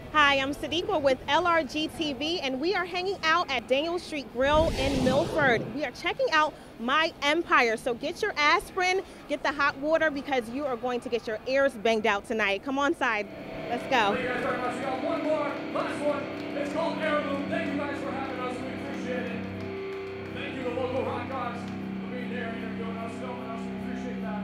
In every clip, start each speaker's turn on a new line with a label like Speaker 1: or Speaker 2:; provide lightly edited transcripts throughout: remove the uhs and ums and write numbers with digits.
Speaker 1: Hi, I'm Sadiqwah with LRGTV, and we are hanging out at Daniel Street Grill in Milford. We are checking out my empire. So get your aspirin, get the hot water, because you are going to get your ears banged out tonight. Come on inside. Let's go.
Speaker 2: Thank you guys very much. We got one more, last one. It's called Heirloom. Thank you guys for having us. We appreciate it. Thank you to local rock gods for being here and doing us, filming us. We appreciate that.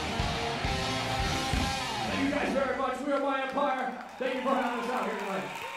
Speaker 2: Thank you guys very much. We are my empire. Thank you for having us out here tonight.